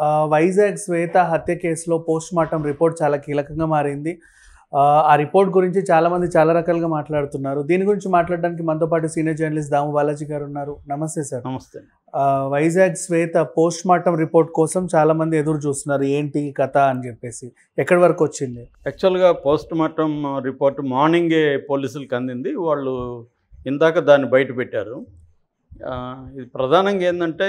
వైజాగ్ శ్వేత హత్య కేసులో post mortem report చాలా కీలకంగా మారింది. ఆ రిపోర్ట్ గురించి చాలామంది చాలా రకాలుగా మాట్లాడుతున్నారు. దీని గురించి మాట్లాడడానికి మనతో పాటు సీనియర్ జర్నలిస్ట్ దాము బాలాజీ గారు ఉన్నారు. నమస్తే సార్. నమస్తే. Vizag Swetha post mortem report కోసం చాలామంది ఎదురు చూస్తున్నారు, ఏంటి కథ అని చెప్పేసి. ఎక్కడి వరకు వచ్చింది? యాక్చువల్గా పోస్ట్ మార్టం రిపోర్ట్ మార్నింగే పోలీసులకు అందింది. వాళ్ళు ఇందాక దాన్ని బయట పెట్టారు. ఇది ప్రధానంగా ఏంటంటే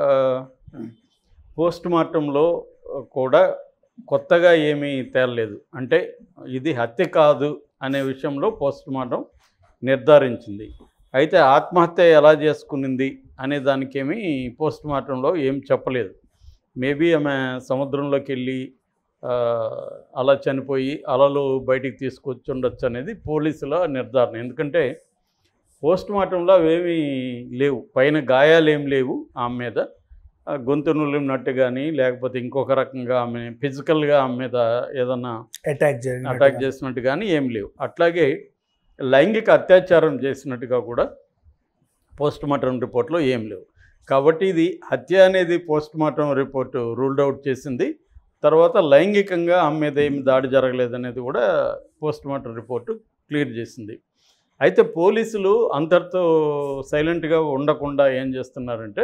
పోస్ట్ మార్టంలో కూడా కొత్తగా ఏమీ తేలలేదు. అంటే ఇది హత్య కాదు అనే విషయంలో పోస్ట్ మార్టం నిర్ధారించింది. అయితే ఆత్మహత్య ఎలా చేసుకునింది అనే దానికేమీ పోస్ట్ మార్టంలో ఏం చెప్పలేదు. మేబీ ఆమె సముద్రంలోకి వెళ్ళి అలా చనిపోయి అలలు బయటికి తీసుకొచ్చి ఉండొచ్చు అనేది పోలీసుల నిర్ధారణ. ఎందుకంటే పోస్ట్ మార్టంలో అవేమీ లేవు, పైన గాయాలు ఏం లేవు ఆమె మీద. గొంతు నులిమినట్టు కానీ లేకపోతే ఇంకొక రకంగా ఆమె ఫిజికల్గా ఆమె మీద ఏదన్నా అటాక్ చేసినట్టు కానీ ఏం లేవు. అట్లాగే లైంగిక అత్యాచారం చేసినట్టుగా కూడా పోస్ట్ మార్టం రిపోర్ట్లో ఏం లేవు. కాబట్టి ఇది హత్య అనేది post mortem report ruled out చేసింది. తర్వాత లైంగికంగా ఆమె మీద ఏమి దాడి జరగలేదనేది కూడా పోస్ట్ మార్టం రిపోర్టు క్లియర్ చేసింది. అయితే పోలీసులు అంతటితో సైలెంట్గా ఉండకుండా ఏం చేస్తున్నారంటే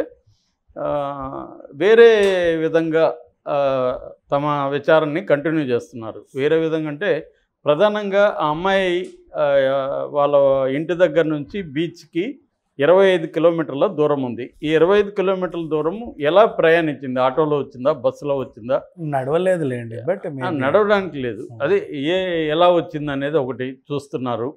వేరే విధంగా తమ విచారణని కంటిన్యూ చేస్తున్నారు. వేరే విధంగా అంటే ప్రధానంగా ఆ అమ్మాయి వాళ్ళ ఇంటి దగ్గర నుంచి బీచ్కి 25 కిలోమీటర్ల దూరం ఉంది. ఈ 25 కిలోమీటర్ల దూరం ఎలా ప్రయాణించింది? ఆటోలో వచ్చిందా, బస్సులో వచ్చిందా? నడవలేదు లేండి, బట్ నడవడానికి లేదు. అదే ఎలా వచ్చింది అనేది ఒకటి చూస్తున్నారు.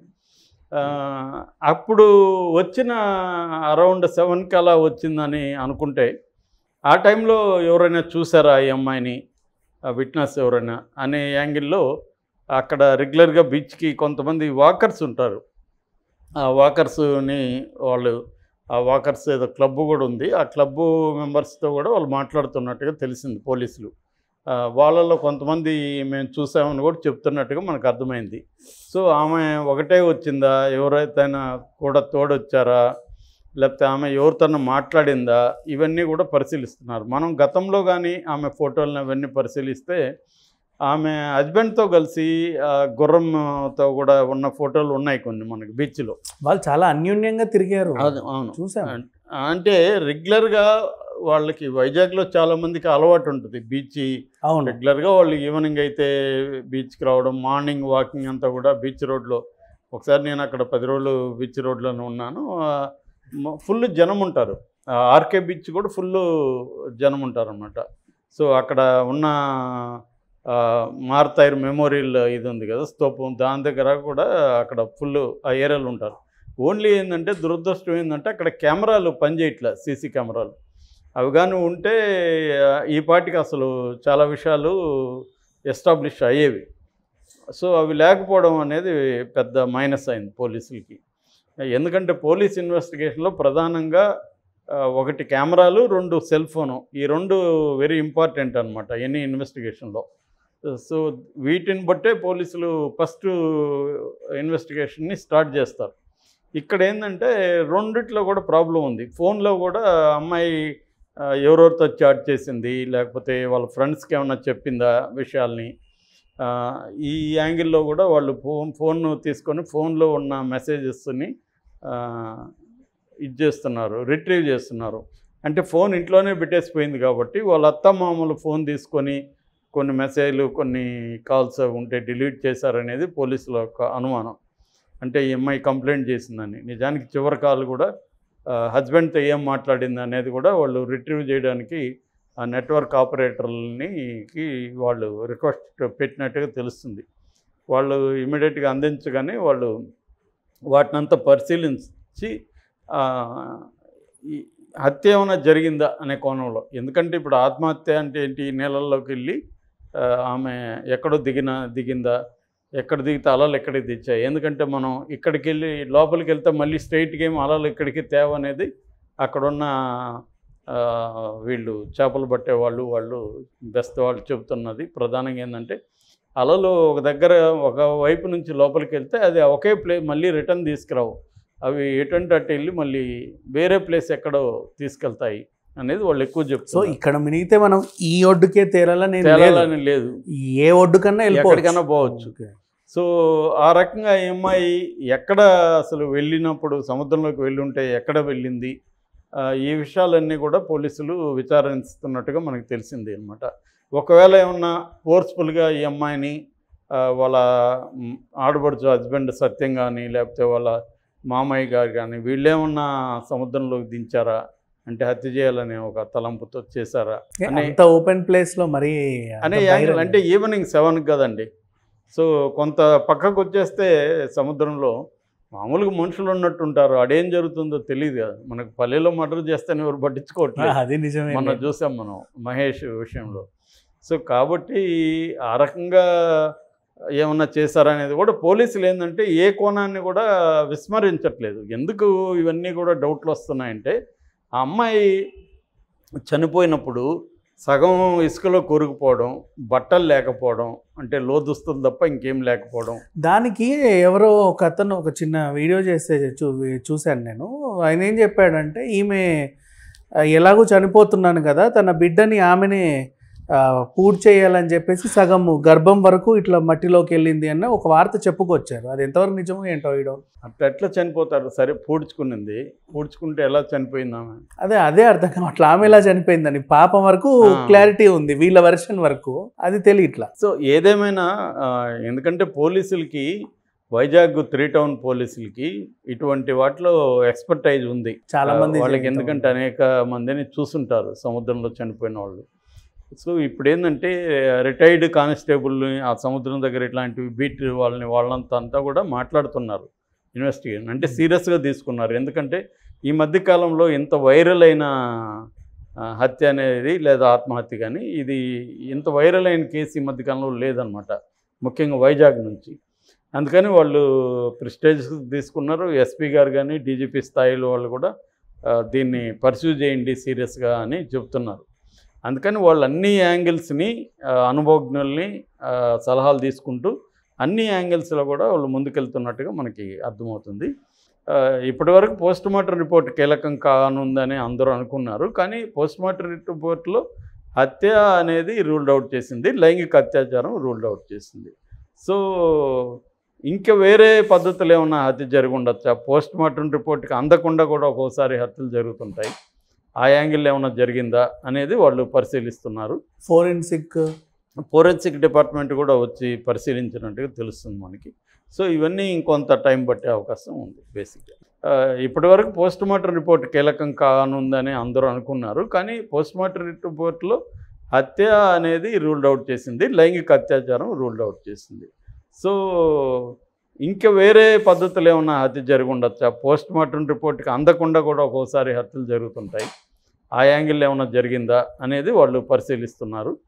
అప్పుడు వచ్చిన అరౌండ్ 7కి అలా వచ్చిందని అనుకుంటే ఆ టైంలో ఎవరైనా చూసారా ఈ అమ్మాయిని, విట్నెస్ ఎవరైనా అనే యాంగిల్లో అక్కడ రెగ్యులర్గా బీచ్కి కొంతమంది వాకర్స్ ఉంటారు. ఆ వాకర్స్ని ఆ వాకర్స్ ఏదో క్లబ్ కూడా ఉంది, ఆ క్లబ్బు మెంబర్స్తో కూడా వాళ్ళు మాట్లాడుతున్నట్టుగా తెలిసింది పోలీసులు. వాళ్ళల్లో కొంతమంది మేము చూసామని కూడా చెప్తున్నట్టుగా మనకు అర్థమైంది. సో ఆమె ఒకటే వచ్చిందా, ఎవరైతే కూడా తోడొచ్చారా, లేకపోతే ఆమె ఎవరితోనో మాట్లాడిందా, ఇవన్నీ కూడా పరిశీలిస్తున్నారు. మనం గతంలో కానీ ఆమె ఫోటోలను అవన్నీ పరిశీలిస్తే ఆమె హస్బెండ్తో కలిసి గుర్రంతో కూడా ఉన్న ఫోటోలు ఉన్నాయి కొన్ని మనకి బీచ్లో. వాళ్ళు చాలా అన్యోన్యంగా తిరిగారు. అవును చూసాను. అంటే రెగ్యులర్గా వాళ్ళకి వైజాగ్లో చాలామందికి అలవాటు ఉంటుంది బీచ్. అవును, రెగ్యులర్గా వాళ్ళు ఈవినింగ్ అయితే బీచ్కి రావడం, మార్నింగ్ వాకింగ్ అంతా కూడా బీచ్ రోడ్లో. ఒకసారి నేను అక్కడ 10 రోజులు బీచ్ రోడ్లోనే ఉన్నాను. ఫుల్ జనం ఉంటారు. ఆర్కే బీచ్ కూడా ఫుల్ జనం ఉంటారు అన్నమాట. సో అక్కడ ఉన్న మారుతైర్ మెమోరియల్ ఇది ఉంది కదా స్తూపం, దాని దగ్గర కూడా అక్కడ ఫుల్ ఆ ఏరియాలు ఉంటారు. ఓన్లీ ఏంటంటే దురదృష్టం ఏంటంటే అక్కడ కెమెరాలు పనిచేయట్లే, సీసీ కెమెరాలు. అవి కానీ ఉంటే ఈ పాటికి అసలు చాలా విషయాలు ఎస్టాబ్లిష్ అయ్యేవి. సో అవి లేకపోవడం అనేది పెద్ద మైనస్ అయింది పోలీసులకి. ఎందుకంటే పోలీస్ ఇన్వెస్టిగేషన్లో ప్రధానంగా 1 కెమెరాలు, 2 సెల్ ఫోను, ఈ 2 వెరీ ఇంపార్టెంట్ అనమాట ఎనీ ఇన్వెస్టిగేషన్లో. సో వీటిని బట్టే పోలీసులు ఫస్ట్ ఇన్వెస్టిగేషన్ని స్టార్ట్ చేస్తారు. ఇక్కడ ఏంటంటే రెండిట్లో కూడా ప్రాబ్లం ఉంది. ఫోన్లో కూడా అమ్మాయి ఎవరెవరితో చాట్ చేసింది, లేకపోతే వాళ్ళ ఫ్రెండ్స్కి ఏమన్నా చెప్పిందా విషయాల్ని, ఈ యాంగిల్లో కూడా వాళ్ళు ఫోన్ తీసుకొని ఫోన్లో ఉన్న మెసేజెస్ని ఇది చేస్తున్నారు, రిట్రీవ్ చేస్తున్నారు. అంటే ఫోన్ ఇంట్లోనే పెట్టేసిపోయింది కాబట్టి వాళ్ళ అత్తమామలు ఫోన్ తీసుకొని కొన్ని మెసేజ్లు, కొన్ని కాల్స్ ఉంటే డిలీట్ చేశారనేది పోలీసుల యొక్క అనుమానం. అంటే ఈ అమ్మాయి కంప్లైంట్ చేసిందని. నిజానికి చివరి కాల్ కూడా హస్బెండ్తో ఏం మాట్లాడింది అనేది కూడా వాళ్ళు రిట్రీవ్ చేయడానికి ఆ నెట్వర్క్ ఆపరేటర్లని వాళ్ళు రిక్వెస్ట్ పెట్టినట్టుగా తెలుస్తుంది. వాళ్ళు ఇమీడియట్గా అందించగానే వాళ్ళు వాటినంతా పరిశీలించి ఈ హత్య ఏమైనా జరిగిందా అనే కోణంలో. ఎందుకంటే ఇప్పుడు ఆత్మహత్య అంటే ఏంటి, నీళ్ళల్లోకి వెళ్ళి ఆమె ఎక్కడో దిగిందా, ఎక్కడ దిగితే అలలు ఎక్కడికి తెచ్చాయి. ఎందుకంటే మనం ఇక్కడికి వెళ్ళి లోపలికి వెళ్తే మళ్ళీ స్ట్రైట్గా ఏమి అలలు ఇక్కడికి తేవనేది అక్కడున్న వీళ్ళు చేపలు పట్టేవాళ్ళు, బెస్ట్ వాళ్ళు చెబుతున్నది. ప్రధానంగా ఏంటంటే అలలు ఒక దగ్గర ఒక వైపు నుంచి లోపలికి వెళ్తే అది ఒకే మళ్ళీ రిటర్న్ తీసుకురావు. అవి ఎటువంటి అటు వెళ్ళి మళ్ళీ వేరే ప్లేస్ ఎక్కడో తీసుకెళ్తాయి అనేది వాళ్ళు ఎక్కువ సో చెప్తారు. ఇక్కడ మినిగితే మనం ఈ ఒడ్డుకే తేరాలని లేదు, ఏ ఒడ్డు కన్నా ఎక్కడికైనా పోవచ్చు. సో ఆ రకంగా ఈ అమ్మాయి ఎక్కడ అసలు వెళ్ళినప్పుడు సముద్రంలోకి వెళ్ళి ఉంటే ఎక్కడ వెళ్ళింది, ఈ విషయాలన్నీ కూడా పోలీసులు విచారిస్తున్నట్టుగా మనకు తెలిసింది అనమాట. ఒకవేళ ఏమన్నా ఫోర్స్ఫుల్గా ఈ అమ్మాయిని వాళ్ళ ఆడపడుచు హస్బెండ్ సత్యం కానీ లేకపోతే వాళ్ళ మామయ్య గారు కానీ వీళ్ళేమన్నా సముద్రంలోకి దించారా, అంటే హత్య చేయాలనే ఒక తలంపుతో చేశారా అనే ఓపెన్ ప్లేస్లో మరి అనే యాంగిల్. అంటే ఈవినింగ్ 7 కదండి. సో కొంత పక్కకు వచ్చేస్తే సముద్రంలో మామూలుగా మనుషులు ఉన్నట్టు ఉంటారు, అడేం జరుగుతుందో తెలియదు కదా మనకు. పల్లెలో మర్డర్ చేస్తేనే ఎవరు పట్టించుకోవట్లేదు, అది నిజమే. మొన్న చూసాం మనం మహేష్ విషయంలో. సో కాబట్టి ఆ రకంగా ఏమన్నా చేశారనేది కూడా పోలీసులు ఏంటంటే ఏ కోణాన్ని కూడా విస్మరించట్లేదు. ఎందుకు ఇవన్నీ కూడా డౌట్లు వస్తున్నాయంటే, ఆ అమ్మాయి చనిపోయినప్పుడు సగం ఇసుకలో కూరుకుపోవడం, బట్టలు లేకపోవడం, అంటే లోదుస్తులు తప్ప ఇంకేం లేకపోవడం. దానికి ఎవరో ఒక అతను ఒక చిన్న వీడియో చేస్తే చూశాను నేను. ఆయన ఏం చెప్పాడంటే, ఈమె ఎలాగో చనిపోతున్నాను కదా, తన బిడ్డని ఆమెనే పూర్తి చేయాలని చెప్పేసి సగం గర్భం వరకు ఇట్లా మట్టిలోకి వెళ్ళింది అన్న ఒక వార్త చెప్పుకొచ్చారు. అది ఎంతవరకు నిజమో ఏంటో వీడో. అట్లా ఎట్లా చనిపోతారు? సరే పూడ్చుకుంటే ఎలా చనిపోయింది ఆమె? అదే అర్థం కాదు, అట్లా ఆమె ఎలా చనిపోయిందని. పాపం వరకు క్లారిటీ ఉంది, వీళ్ళ వెర్షన్ వరకు అది తెలియట్లా. సో ఏదేమైనా ఎందుకంటే పోలీసులకి, వైజాగ్ 3 టౌన్ పోలీసులకి ఇటువంటి వాటిలో ఎక్స్పర్టైజ్ ఉంది చాలా మంది వాళ్ళకి. ఎందుకంటే అనేక మందిని చూసుంటారు సముద్రంలో చనిపోయిన వాళ్ళు. సో ఇప్పుడు ఏంటంటే రిటైర్డ్ కానిస్టేబుల్ని ఆ సముద్రం దగ్గర ఇట్లాంటివి బీట్ వాళ్ళంతా కూడా మాట్లాడుతున్నారు, ఇన్వెస్టిగేషన్ అంటే సీరియస్గా తీసుకున్నారు. ఎందుకంటే ఈ మధ్యకాలంలో ఇంత వైరల్ అయిన హత్య అనేది లేదా ఆత్మహత్య కానీ ఇది ఇంత వైరల్ అయిన కేసు ఈ మధ్యకాలంలో లేదనమాట, ముఖ్యంగా వైజాగ్ నుంచి. అందుకని వాళ్ళు ప్రెస్టేజ్ తీసుకున్నారు. ఎస్పీ గారు కానీ డీజీపీ స్థాయిలో వాళ్ళు కూడా దీన్ని పర్స్యూ చేయండి సీరియస్గా అని చెప్తున్నారు. అందుకని వాళ్ళు అన్ని యాంగిల్స్ని, అనుభవజ్ఞుల్ని సలహాలు తీసుకుంటూ అన్ని యాంగిల్స్లో కూడా వాళ్ళు ముందుకెళ్తున్నట్టుగా మనకి అర్థమవుతుంది. ఇప్పటివరకు పోస్ట్మార్టం రిపోర్ట్ కీలకం కానుందని అందరూ అనుకున్నారు, కానీ పోస్ట్మార్టం రిపోర్ట్లో హత్య అనేది రూల్డ్ అవుట్ చేసింది, లైంగిక అత్యాచారం రూల్డ్ అవుట్ చేసింది. సో ఇంకా వేరే పద్ధతులు ఏమన్నా హత్య జరిగి ఉండొచ్చా? పోస్ట్మార్టం రిపోర్ట్కి అందకుండా కూడా ఒక్కోసారి హత్యలు జరుగుతుంటాయి, ఆ యాంగిల్ ఏమైనా జరిగిందా అనేది వాళ్ళు పరిశీలిస్తున్నారు. ఫోరెన్సిక్ డిపార్ట్మెంట్ కూడా వచ్చి పరిశీలించినట్టుగా తెలుస్తుంది మనకి. సో ఇవన్నీ ఇంకొంత టైం పట్టే అవకాశం ఉంది బేసిక్గా. ఇప్పటివరకు పోస్ట్మార్టం రిపోర్ట్ కీలకం కానుందని అందరూ అనుకున్నారు, కానీ పోస్ట్మార్టం రిపోర్ట్లో హత్య అనేది రూల్డ్ అవుట్ చేసింది, లైంగిక అత్యాచారం రూల్డ్ అవుట్ చేసింది. సో ఇంకా వేరే పద్ధతులు ఏమన్నా హత్య జరిగి ఉండొచ్చా? పోస్ట్మార్టం రిపోర్ట్కి అందకుండా కూడా ఒక్కోసారి హత్యలు జరుగుతుంటాయి, ఆ యాంగిల్ ఏమైనా జరిగిందా అనేది వాళ్ళు పరిశీలిస్తున్నారు.